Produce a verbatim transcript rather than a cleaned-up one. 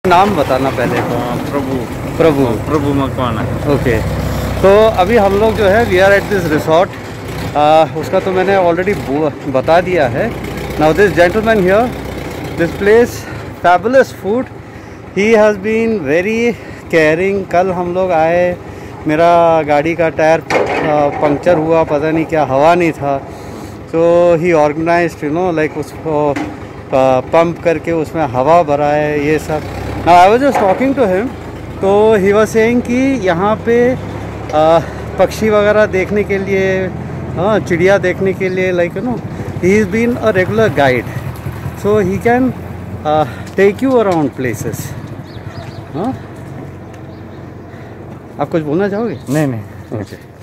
नाम बताना पहले। प्रभु प्रभु प्रभु मकवाना। ओके, तो अभी हम लोग जो है we are at this resort, उसका तो मैंने ऑलरेडी बता दिया है। Now this gentleman here, this place fabulous food, he has been very caring. कल हम लोग आए, मेरा गाड़ी का टायर पंक्चर हुआ, पता नहीं क्या, हवा नहीं था, तो he organized you know like उसको पंप करके उसमें हवा भरा है, ये सब। Now I was just talking to him, तो ही वाज सेइंग कि यहाँ पे आ, पक्षी वगैरह देखने के लिए, हाँ चिड़िया देखने के लिए, like you know he is been a regular guide, so he can take you around places. हाँ, आप कुछ बोलना चाहोगे? नहीं नहीं, ओके।